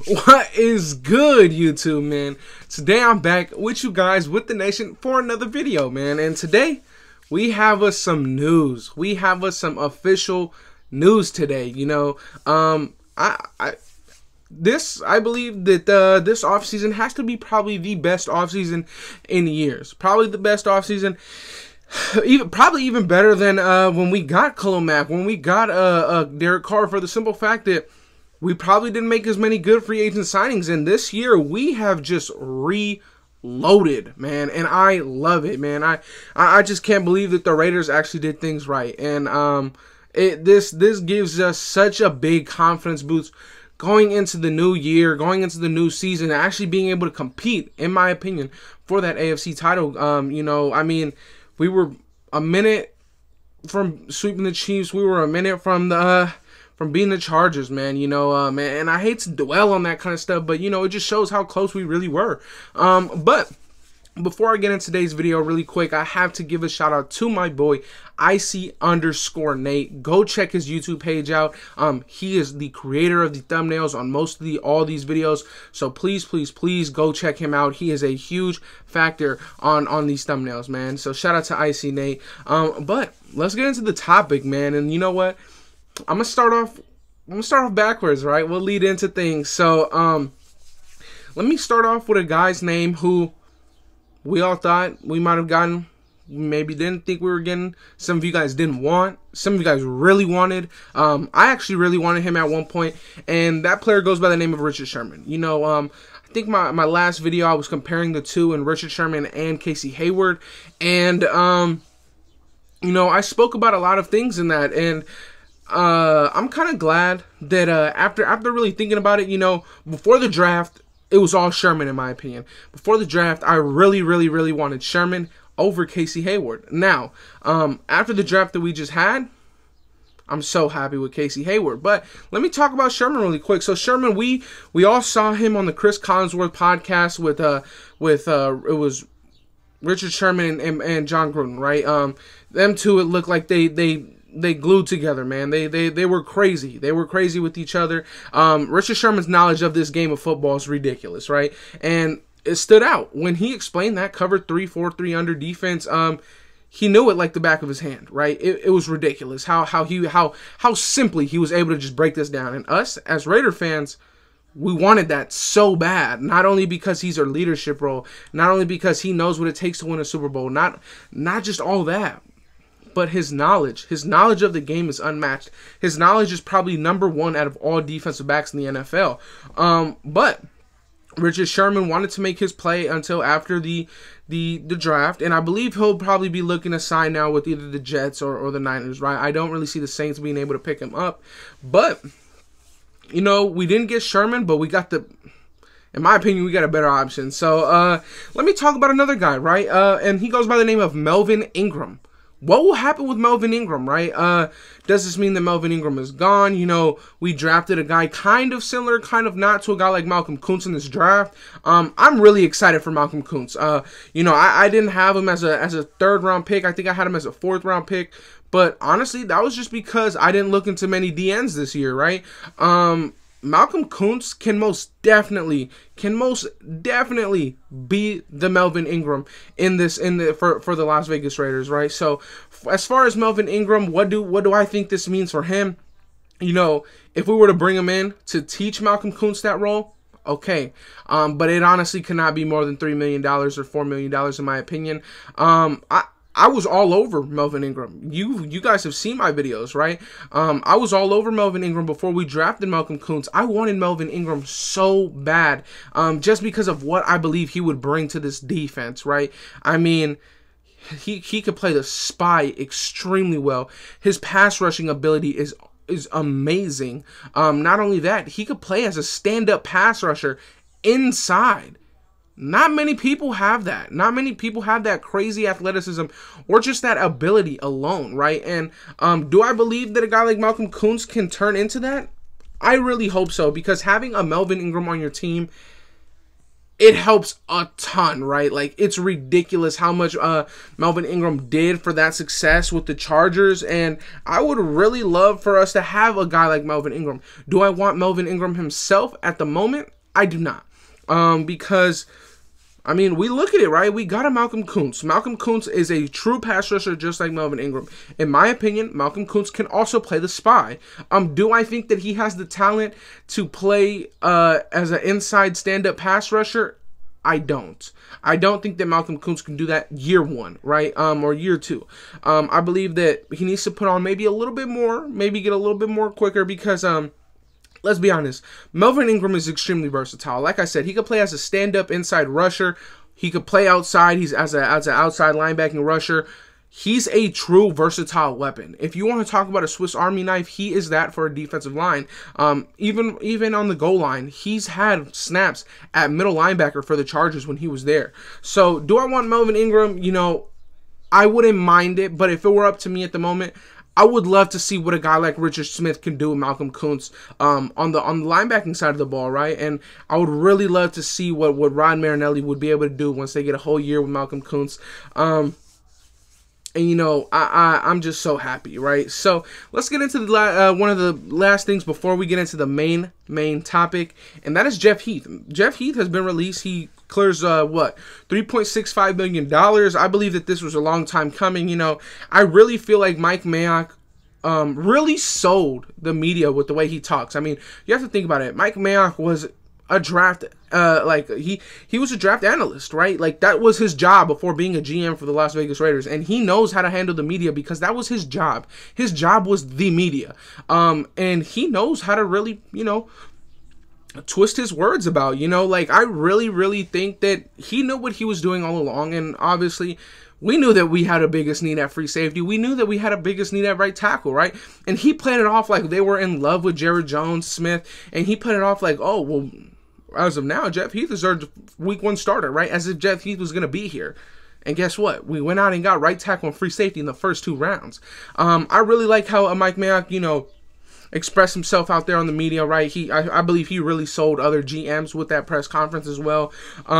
What is good, YouTube, man? Today I'm back with you guys, with the nation, for another video, man. And today we have us some news. We have us some official news today. You know, I believe that this offseason has to be probably the best offseason in years. Probably the best offseason. Probably even better than when we got Khalil Mack, when we got Derek Carr, for the simple fact that we probably didn't make as many good free agent signings. And this year we have just reloaded, man, and I love it, man. I just can't believe that the Raiders actually did things right. And this gives us such a big confidence boost going into the new year, going into the new season, actually being able to compete, in my opinion, for that AFC title. You know, I mean, we were a minute from sweeping the Chiefs. We were a minute from beating the Chargers, man. You know, man, and I hate to dwell on that kind of stuff, but you know, it just shows how close we really were. But before I get into today's video, really quick, I have to give a shout out to my boy Icy_Nate. Go check his YouTube page out. He is the creator of the thumbnails on all these videos. So please go check him out. He is a huge factor on these thumbnails, man. So shout out to Icy_Nate. But let's get into the topic, man. And you know what? I'm gonna start off backwards, right? We'll lead into things. So let me start off with a guy's name who we all thought we might have gotten, maybe didn't think we were getting. Some of you guys didn't want. Some of you guys really wanted. I actually really wanted him at one point, and that player goes by the name of Richard Sherman. You know, I think my last video I was comparing the two, in Richard Sherman and Casey Hayward, and you know, I spoke about a lot of things in that, and I'm kind of glad that after really thinking about it, you know, before the draft, it was all Sherman, in my opinion. Before the draft, I really wanted Sherman over Casey Hayward. Now, after the draft that we just had, I'm so happy with Casey Hayward. But let me talk about Sherman really quick. So Sherman, we all saw him on the Chris Collinsworth podcast with it was Richard Sherman and John Gruden, right? Them two, it looked like they glued together, man. They were crazy. They were crazy with each other. Richard Sherman's knowledge of this game of football is ridiculous, right? And it stood out when he explained that cover 3-4-3 under defense. He knew it like the back of his hand, right? It was ridiculous how simply he was able to just break this down. And us as Raider fans, we wanted that so bad, not only because he's our leadership role, not only because he knows what it takes to win a Super Bowl, not just all that, but his knowledge of the game is unmatched. His knowledge is probably #1 out of all defensive backs in the NFL. But Richard Sherman wanted to make his play until after the draft, and I believe he'll probably be looking to sign now with either the Jets or the Niners, right? I don't really see the Saints being able to pick him up. But, you know, we didn't get Sherman, but we got in my opinion, we got a better option. So let me talk about another guy, right? And he goes by the name of Melvin Ingram. What will happen with Melvin Ingram, right? Does this mean that Melvin Ingram is gone? You know, we drafted a guy kind of similar, kind of not, to a guy like Malcolm Koonce in this draft. I'm really excited for Malcolm Koonce. You know, I didn't have him as a third-round pick. I think I had him as a fourth-round pick. But honestly, that was just because I didn't look into many DNs this year, right? Malcolm Koonce can most definitely be the Melvin Ingram for the Las Vegas Raiders, right? So as far as Melvin Ingram, what do I think this means for him? You know, if we were to bring him in to teach Malcolm Koonce that role, okay, but it honestly cannot be more than $3 million or $4 million in my opinion. I was all over Melvin Ingram. You guys have seen my videos, right? I was all over Melvin Ingram before we drafted Malcolm Koonce. I wanted Melvin Ingram so bad, just because of what I believe he would bring to this defense, right? I mean, he could play the spy extremely well. His pass rushing ability is amazing. Not only that, he could play as a stand-up pass rusher inside. Not many people have that. Not many people have that crazy athleticism or just that ability alone, right? And do I believe that a guy like Malcolm Koonce can turn into that? I really hope so, because having a Melvin Ingram on your team it helps a ton, right? Like, it's ridiculous how much Melvin Ingram did for that success with the Chargers, and I would really love for us to have a guy like Melvin Ingram. Do I want Melvin Ingram himself at the moment? I do not. Because, I mean, we look at it, right? We got a Malcolm Koonce. Malcolm Koonce is a true pass rusher just like Melvin Ingram. In my opinion, Malcolm Koonce can also play the spy. Do I think that he has the talent to play as an inside stand-up pass rusher? I don't. I don't think that Malcolm Koonce can do that year one, right? Or year two. I believe that he needs to put on maybe a little bit more, maybe get a little bit more quicker because, let's be honest, Melvin Ingram is extremely versatile. Like I said, he could play as a stand-up inside rusher. He could play outside. He's as an outside linebacking rusher. He's a true versatile weapon. If you want to talk about a Swiss Army knife, he is that for a defensive line. Even on the goal line, he's had snaps at middle linebacker for the Chargers when he was there. So, do I want Melvin Ingram? You know, I wouldn't mind it, but if it were up to me at the moment, I would love to see what a guy like Richard Smith can do with Malcolm Koonce on the linebacking side of the ball, right? And I would really love to see what Rod Marinelli would be able to do once they get a whole year with Malcolm Koonce. And, you know, I'm just so happy, right? So, let's get into the one of the last things before we get into the main topic, and that is Jeff Heath. Jeff Heath has been released. He clears, $3.65 million. I believe that this was a long time coming. You know, I really feel like Mike Mayock really sold the media with the way he talks. I mean, you have to think about it. Mike Mayock was a draft, he was a draft analyst, right? Like, that was his job before being a GM for the Las Vegas Raiders, and he knows how to handle the media because that was his job. His job was the media, and he knows how to really, you know, twist his words about, you know, like, I really think that he knew what he was doing all along, and obviously, we knew that we had a biggest need at free safety. We knew that we had a biggest need at right tackle, right? And he played it off like they were in love with Jared Jones-Smith, and he put it off like, oh, well, as of now, Jeff Heath is our week one starter, right? As if Jeff Heath was going to be here. And guess what? We went out and got right tackle and free safety in the first 2 rounds. I really like how Mike Mayock, you know, expressed himself out there on the media, right? I believe he really sold other GMs with that press conference as well.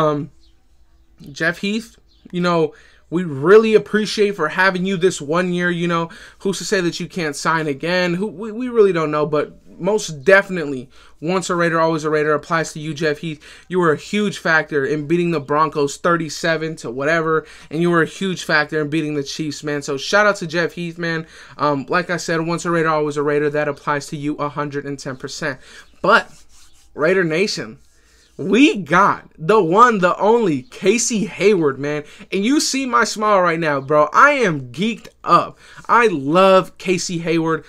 Jeff Heath, you know, we really appreciate for having you this 1 year, you know. Who's to say that you can't sign again? We really don't know, but most definitely, once a Raider, always a Raider applies to you, Jeff Heath. You were a huge factor in beating the Broncos 37 to whatever, and you were a huge factor in beating the Chiefs, man. So shout out to Jeff Heath, man. Like I said, once a Raider, always a Raider. That applies to you 110%. But, Raider Nation, we got the one, the only, Casey Hayward, man. And you see my smile right now, bro. I am geeked up. I love Casey Hayward.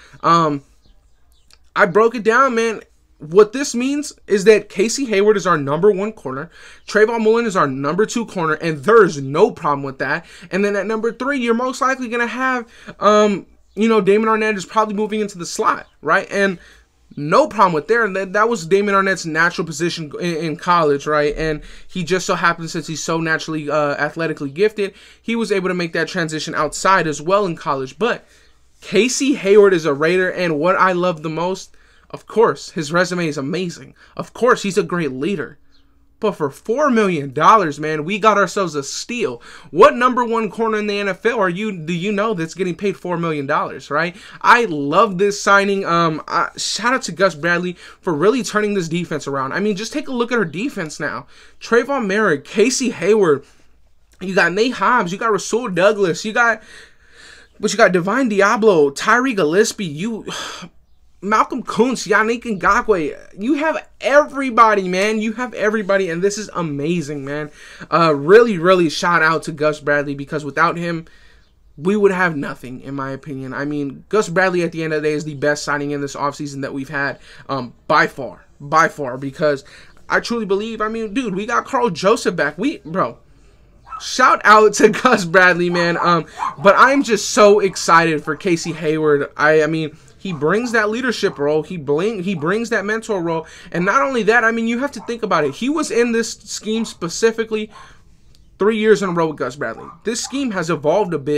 I broke it down, man. What this means is that Casey Hayward is our number 1 corner. Trayvon Mullen is our number 2 corner, and there's no problem with that. And then at number 3, you're most likely going to have, you know, Damon Arnette is probably moving into the slot, right? And no problem with there. That was Damon Arnett's natural position in college, right? And he just so happens, since he's so naturally athletically gifted, he was able to make that transition outside as well in college. But Casey Hayward is a Raider, and what I love the most, of course, his resume is amazing. Of course, he's a great leader. But for $4 million, man, we got ourselves a steal. What number 1 corner in the NFL do you know that's getting paid $4 million, right? I love this signing. Shout out to Gus Bradley for really turning this defense around. I mean, just take a look at our defense now. Trayvon Merrick, Casey Hayward, you got Nate Hobbs, you got Rasul Douglas, you got Divine Diablo, Tyree Gillespie, Malcolm Koonce, Yannick Ngakoue. You have everybody, man. You have everybody, and this is amazing, man. Really shout out to Gus Bradley, because without him, we would have nothing, in my opinion. I mean, Gus Bradley, at the end of the day, is the best signing in this offseason that we've had, by far, because I truly believe, I mean, dude, we got Carl Joseph back. Bro, shout out to Gus Bradley, man. But I'm just so excited for Casey Hayward. I mean, he brings that leadership role. He brings that mentor role. And not only that, I mean, you have to think about it. He was in this scheme specifically 3 years in a row with Gus Bradley. This scheme has evolved a bit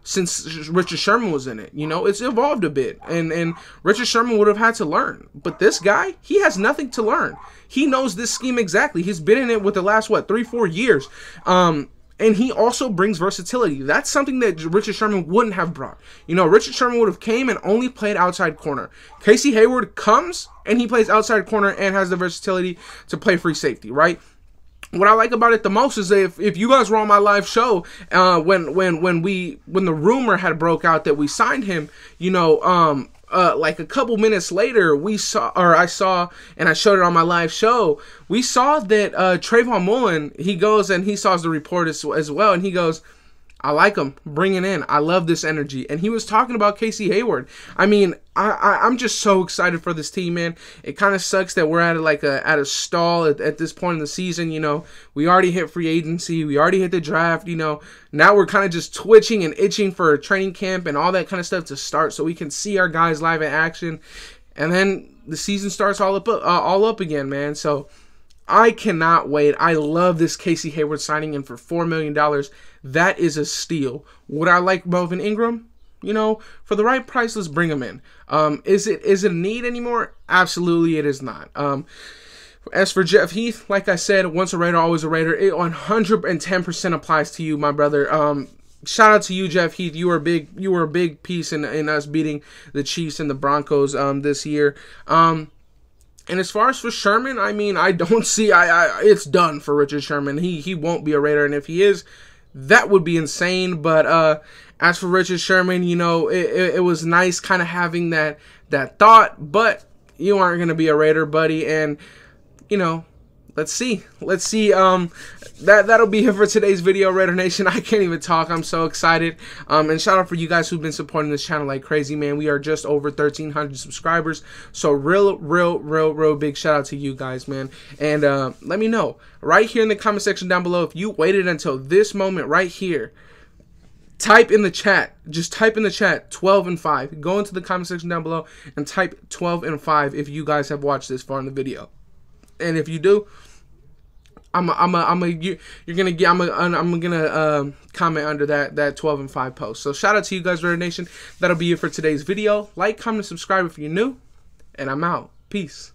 since Richard Sherman was in it. You know, it's evolved a bit, and Richard Sherman would have had to learn. But this guy, he has nothing to learn. He knows this scheme exactly. He's been in it with the last, what, 3-4 years. And he also brings versatility. That's something that Richard Sherman wouldn't have brought. You know, Richard Sherman would have came and only played outside corner. Casey Hayward comes and he plays outside corner and has the versatility to play free safety, right? What I like about it the most is that if you guys were on my live show, when the rumor had broke out that we signed him, you know, like a couple minutes later, I saw, and I showed it on my live show, we saw that Trayvon Mullen, he goes and he saw the report as well, and he goes, I like him, bring it in. I love this energy. And he was talking about Casey Hayward. I mean, I'm just so excited for this team, man. It kind of sucks that we're at a stall at this point in the season. You know, we already hit free agency. We already hit the draft. You know, now we're kind of just twitching and itching for a training camp and all that kind of stuff to start so we can see our guys live in action. And then the season starts all up again, man. So I cannot wait. I love this Casey Hayward signing in for $4 million. That is a steal. Would I like Melvin Ingram? You know, for the right price, let's bring him in. Is it a need anymore? Absolutely, it is not. As for Jeff Heath, like I said, once a Raider, always a Raider. It 110% applies to you, my brother. Shout out to you, Jeff Heath. You were a big piece in us beating the Chiefs and the Broncos this year. And as far as for Sherman, I mean, I don't see. It's done for Richard Sherman. He won't be a Raider, and if he is, that would be insane. But as for Richard Sherman, you know, it was nice kind of having that thought. But you aren't gonna be a Raider, buddy, and you know. Let's see. That'll be it for today's video, Raider Nation. I can't even talk. I'm so excited. And shout out for you guys who've been supporting this channel like crazy, man. We are just over 1,300 subscribers. So real big shout out to you guys, man. And let me know right here in the comment section down below if you waited until this moment right here. Type in the chat. Just type in the chat 12 and 5. Go into the comment section down below and type 12 and 5 if you guys have watched this far in the video. And if you do, I'm gonna comment under that 12 and 5 post. So shout out to you guys, Raider Nation. That'll be it for today's video. Like, comment, subscribe if you're new, and I'm out. Peace.